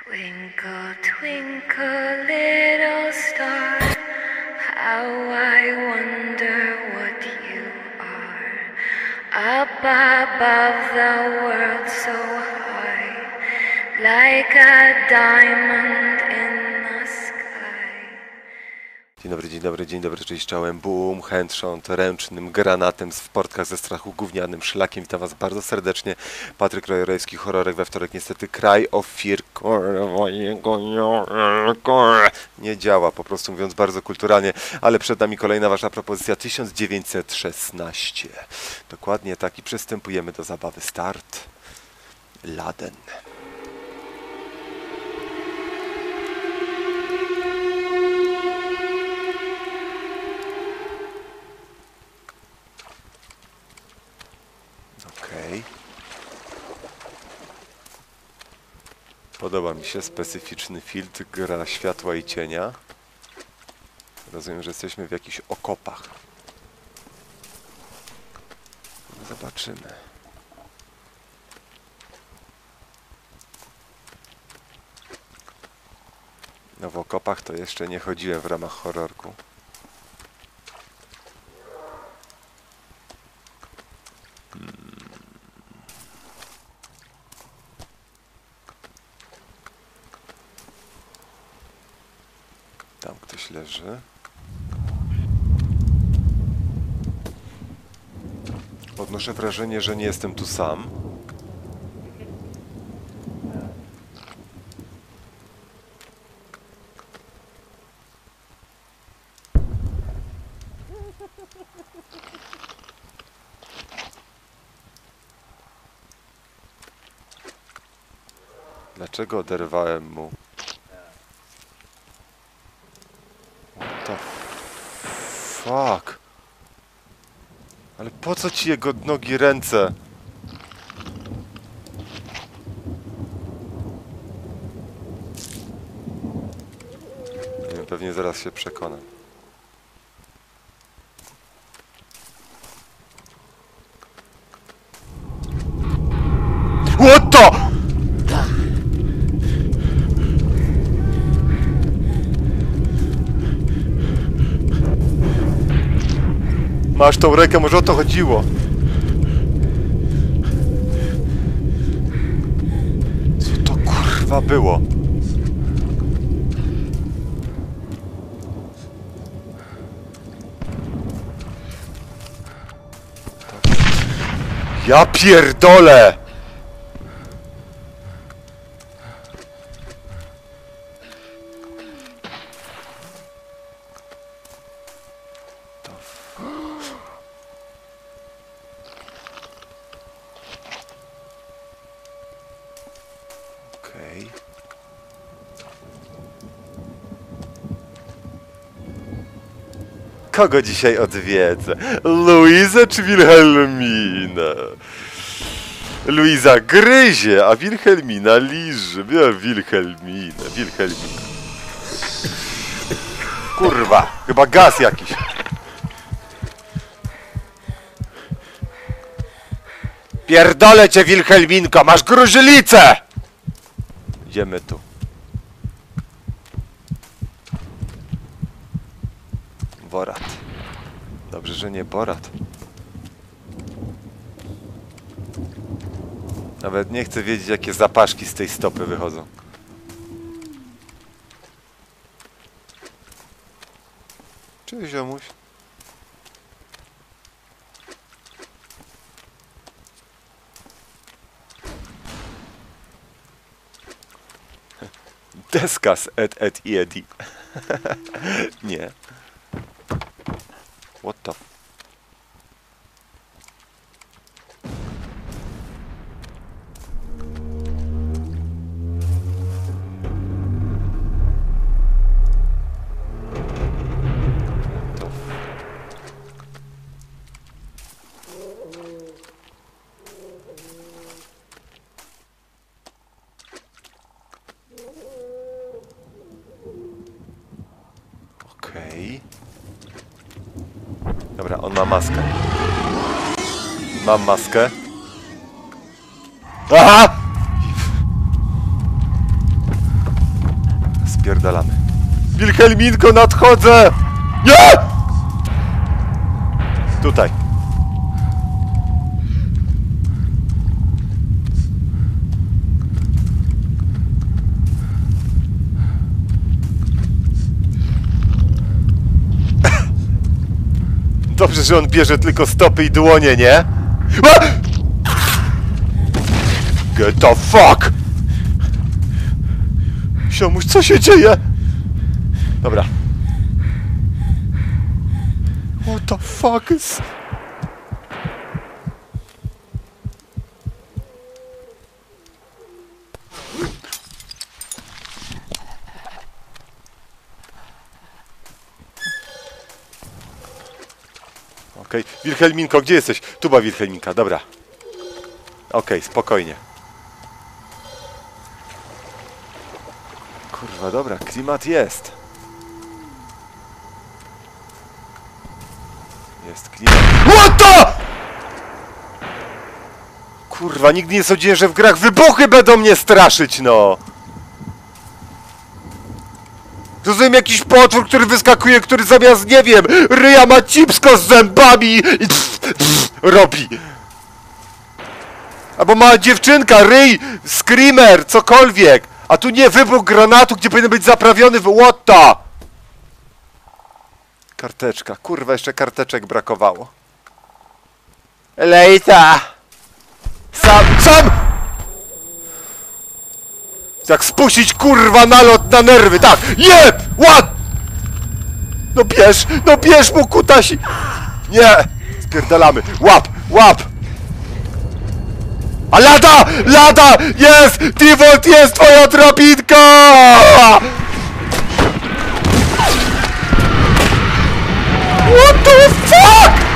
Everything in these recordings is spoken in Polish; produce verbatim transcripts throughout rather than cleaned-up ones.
Twinkle, twinkle, little star, how I wonder what you are. Up above the world so high, like a diamond in the sky. Dzień dobry, dzień dobry, dzień dobry, cześć, czołem, boom, handshot, ręcznym, granatem, w sportkach ze strachu, gównianym szlakiem. Witam was bardzo serdecznie. Patryk Rojorejski, horrorek we wtorek. Niestety Cry of Fear nie działa, po prostu mówiąc bardzo kulturalnie, ale przed nami kolejna wasza propozycja tysiąc dziewięćset szesnaście. Dokładnie tak i przystępujemy do zabawy. Start. Laden. Okej. Podoba mi się specyficzny filtr, gra światła i cienia. Rozumiem, że jesteśmy w jakichś okopach. Zobaczymy. No w okopach to jeszcze nie chodziłem w ramach horrorku. Tam ktoś leży. Odnoszę wrażenie, że nie jestem tu sam. Dlaczego oderwałem mu? What the fuck? Ale po co ci jego nogi, ręce? Nie wiem, pewnie zaraz się przekonam. What the? Masz tą rękę, może o to chodziło. Co to kurwa było? Ja pierdolę! Okej. Kogo dzisiaj odwiedzę? Luizę czy Wilhelminę? Luiza gryzie, a Wilhelmina liży. Ja, Wilhelminę, Wilhelminę. Kurwa, chyba gaz jakiś. Pierdolę cię, Wilhelminko, masz gruźlicę! Idziemy tu. Borat. Dobrze, że nie Borat. Nawet nie chcę wiedzieć, jakie zapaszki z tej stopy wychodzą. Cześć, ziomuś. Deska z Ed, Ed i Eddie. Nie. What the f... Okej. Dobra, on ma maskę. Mam maskę. Aha! Spierdalamy. Wilhelminko, nadchodzę! Nie! Tutaj. Dobrze, że on bierze tylko stopy i dłonie, nie? A! Get the fuck! Siomuś, co się dzieje? Dobra. What the fuck is... Okej, okay. Wilhelminko, gdzie jesteś? Tu była Wilhelminka, dobra. Okej, okay, spokojnie. Kurwa, dobra, klimat jest. Jest klimat. What the? Kurwa, nigdy nie sądziłem, że w grach wybuchy będą mnie straszyć, no! Rozumiem, jakiś potwór, który wyskakuje, który zamiast, nie wiem, ryja ma cipsko z zębami i pff, pff, robi. Albo mała dziewczynka, ryj, screamer, cokolwiek. A tu nie, wybuch granatu, gdzie powinien być zaprawiony w łota. Karteczka, kurwa, jeszcze karteczek brakowało. Lejta! Sam, sam! Jak spuścić, kurwa, nalot na nerwy, tak! Jeb! Ład! No bierz, no bierz mu, kutasi! Nie! Spierdalamy, łap, łap! A lada! Lada! Jest! Default jest twoja drabinka! What the fuck?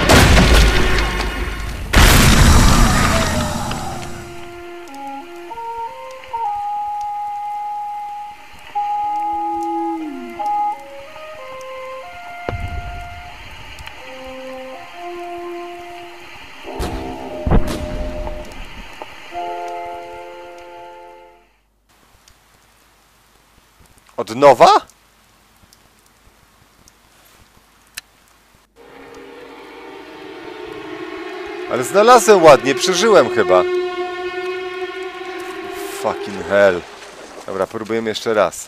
Od nowa? Ale znalazłem ładnie, przeżyłem chyba. Fucking hell. Dobra, próbujemy jeszcze raz.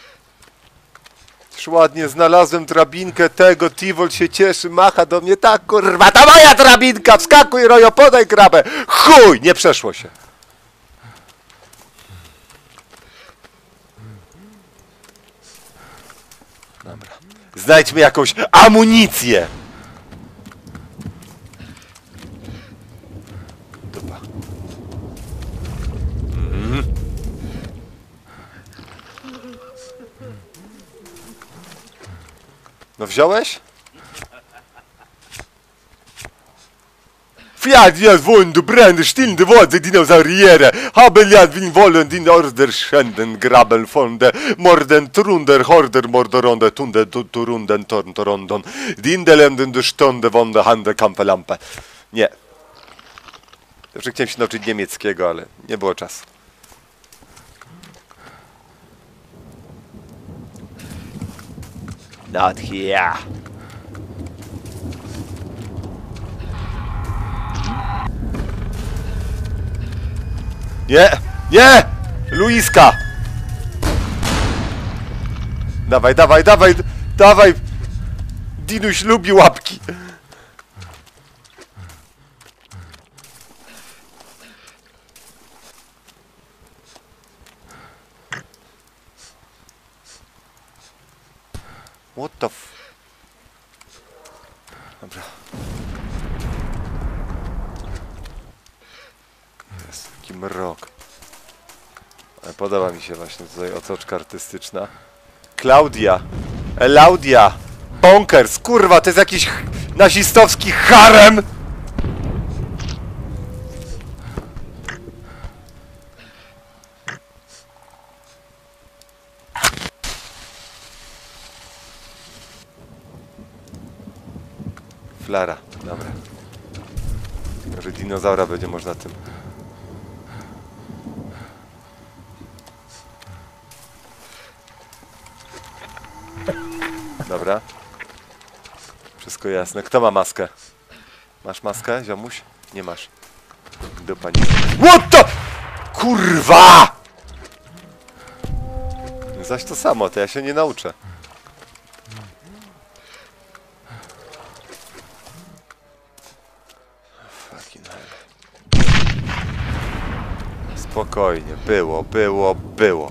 Już ładnie znalazłem drabinkę tego, T-Volt się cieszy, macha do mnie, tak kurwa, ta moja drabinka, wskakuj Rojo, podaj grabę. Chuj, nie przeszło się. Dobra. Znajdźmy jakąś amunicję! Dobra. Mhm. No wziąłeś? Fiat, ja wollen brände stillende Worte Dinosauriere, haben ja will wollen den Order schänden, graben von der Morden trunder, Horder, Morderonde, Tunde, Turunden, Torntorondon, Dindelenden Stunde von der Hande Kampelampe. Nie. Zawsze chciałem się nauczyć niemieckiego, ale nie było czasu. Not here. Nie! Nie! Luiska! Dawaj, dawaj, dawaj! Dawaj! Dinuś lubi łapki! What the f... Dobra. Jest taki mrok. Ale podoba mi się właśnie tutaj otoczka artystyczna. Klaudia! Elaudia! Bonkers! Kurwa, to jest jakiś nazistowski harem! Flara, dobra. Może dinozaura będzie można tym. Dobra. Wszystko jasne. Kto ma maskę? Masz maskę, ziomuś? Nie masz. Dupa nie. What the... Kurwa! Zaś to samo, to ja się nie nauczę. Fucking hell. Spokojnie. Było, było, było.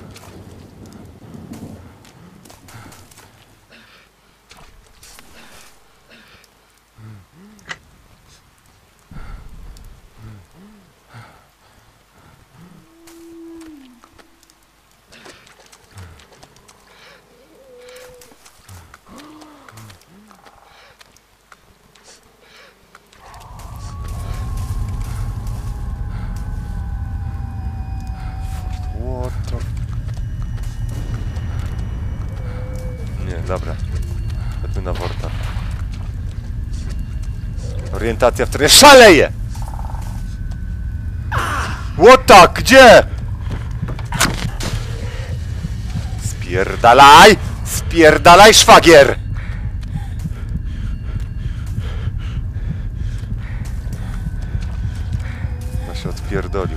Nie, dobra. Chodźmy na worta. Orientacja w terenie. Szaleje! Łota, gdzie? Spierdalaj! Spierdalaj, szwagier! No się odpierdolił.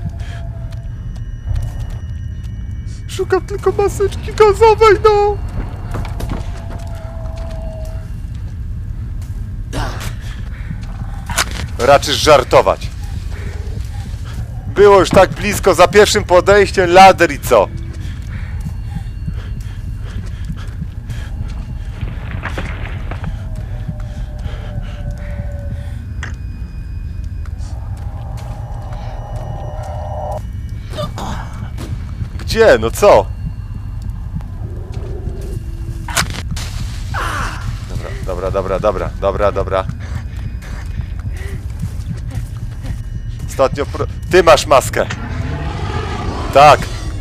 Szukam tylko maseczki gazowej, no! Raczysz żartować. Było już tak blisko, za pierwszym podejściem lader i co? Gdzie? No co? Dobra, dobra, dobra, dobra, dobra, dobra. Ostatnio pro... Ty masz maskę. Tak.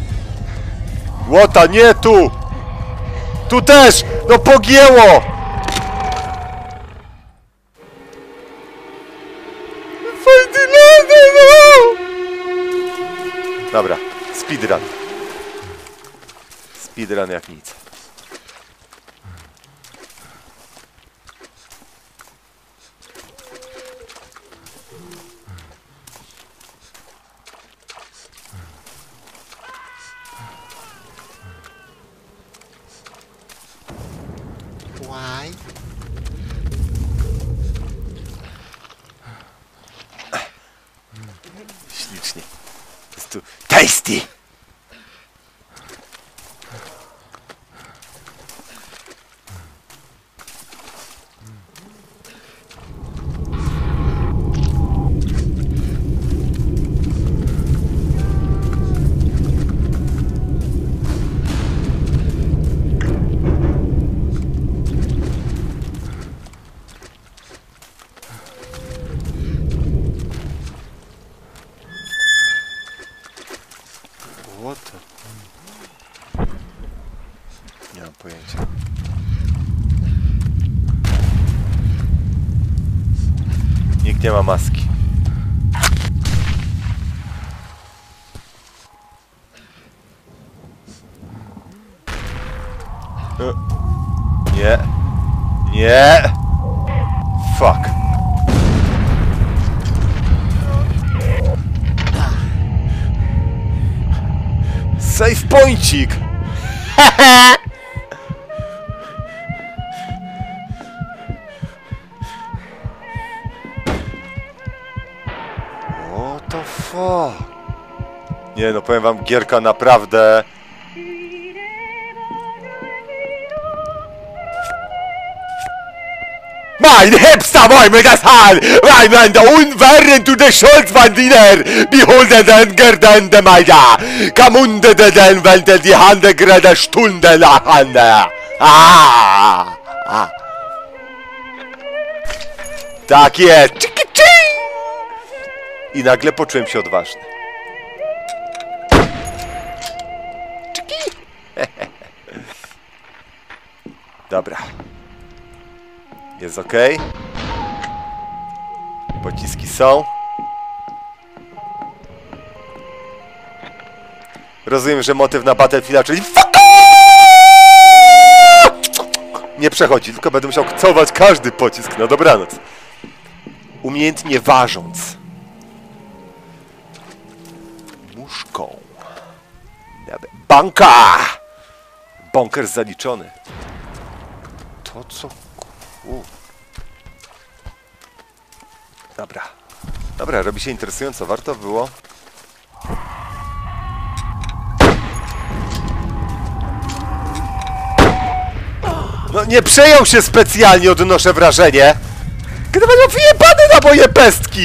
Łota, nie tu! Tu też! No pogięło! Ferdynandzie, no! Dobra, speedrun. Speedrun jak nic. Why? Ślicznie. Jest tu tasty! What the... Nie mam pojęcia. Nikt nie ma maski. E. Nie. Nie. Fuck. Save pointik! What the fuck? Nie no, powiem wam, gierka naprawdę... Mein Hipster wollen das Haar! Rein der Unverren to the Schulz van Diener! Beholde den Gerdende Meida! Kamunde de den Wende die Hande grede Stunde lachande! Ah! Ah! Tak jest! I nagle poczułem się odważny. Dobra. Jest ok. Pociski są. Rozumiem, że motyw na Battlefielda, czyli fuck! nie przechodzi, tylko będę musiał całować każdy pocisk na dobranoc. Umiejętnie ważąc. Muszką. Banka! Bunker zaliczony. To co... U. Dobra. Dobra, robi się interesująco. Warto było... No nie przejął się specjalnie, odnoszę wrażenie. Kiedy będą wyjebane na moje pestki!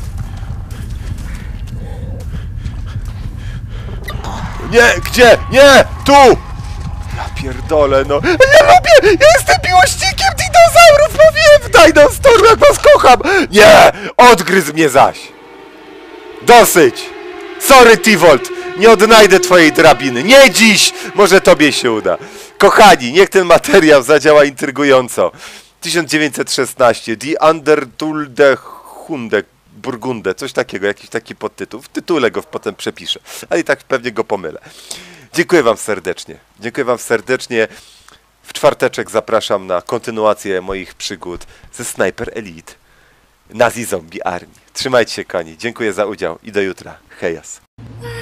Nie, gdzie? Nie! Tu! Ja pierdolę, no. Ja lubię! Ja jestem miłośnikiem dinozaurów! Mówiłem w Dino Storm, jak was kocham! Nie! Odgryzł mnie zaś! Dosyć! Sorry, Tivolt! Nie odnajdę twojej drabiny. Nie dziś! Może tobie się uda. Kochani, niech ten materiał zadziała intrygująco. tysiąc dziewięćset szesnaście. Die Andertulde Hunde Burgunde. Coś takiego, jakiś taki podtytuł. W tytule go potem przepiszę. Ale i tak pewnie go pomylę. Dziękuję wam serdecznie. Dziękuję wam serdecznie. W czwarteczek zapraszam na kontynuację moich przygód ze Sniper Elite Nazi Zombie Army. Trzymajcie się, kochani. Dziękuję za udział i do jutra. Hejas.